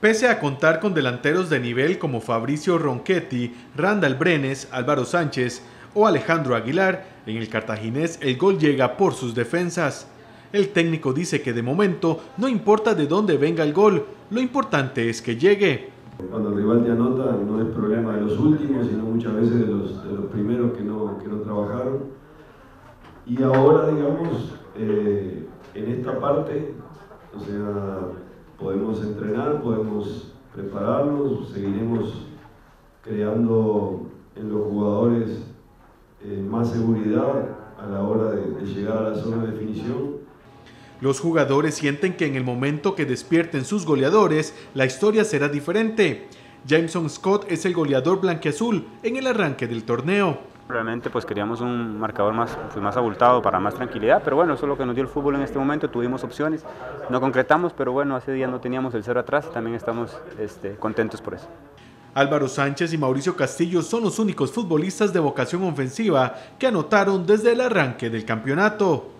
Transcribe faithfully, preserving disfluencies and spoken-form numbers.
Pese a contar con delanteros de nivel como Fabricio Ronchetti, Randall Brenes, Álvaro Sánchez o Alejandro Aguilar, en el cartaginés el gol llega por sus defensas. El técnico dice que de momento no importa de dónde venga el gol, lo importante es que llegue. Cuando el rival te anota no es problema de los últimos, sino muchas veces de los, de los primeros que no, que no trabajaron. Y ahora, digamos, eh, en esta parte, o sea, podemos entrenar, podemos prepararnos, seguiremos creando en los jugadores eh, más seguridad a la hora de, de llegar a la zona de definición. Los jugadores sienten que en el momento que despierten sus goleadores, la historia será diferente. Jameson Scott es el goleador blanquiazul en el arranque del torneo. Realmente pues queríamos un marcador más, pues, más abultado para más tranquilidad, pero bueno, eso es lo que nos dio el fútbol en este momento, tuvimos opciones, no concretamos, pero bueno, hace días no teníamos el cero atrás, también estamos este, contentos por eso. Álvaro Sánchez y Mauricio Castillo son los únicos futbolistas de vocación ofensiva que anotaron desde el arranque del campeonato.